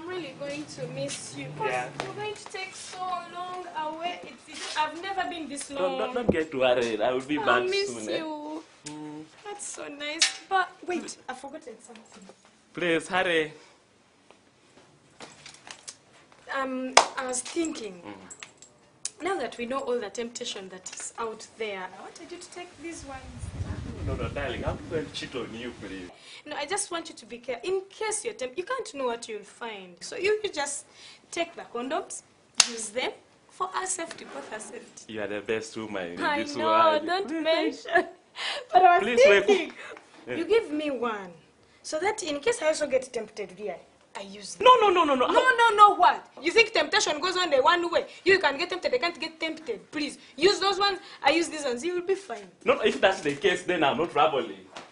I'm really going to miss you. Yeah. You're going to take so long away. I've never been this long. Don't get worried. I will be I'll back miss soon. you. That's so nice. But wait, I've forgotten something. Please, hurry. I was thinking, now that we know all the temptation that is out there, I wanted you to take these ones. No, darling, I'm going to cheat on you, please. No, I just want you to be careful. In case you're tempted, you can't know what you'll find. So you just take the condoms, use them for our safety, both our safety. You are the best woman in I this know, world. don't mention. But I was Please thinking, wait. you give me one, so that in case I also get tempted here, I use them. No. No, what? You think temptation goes on the one way? You can get tempted, I can't get tempted. Please, use those ones, I use these ones, you will be fine. No, if that's the case, then I'm not traveling.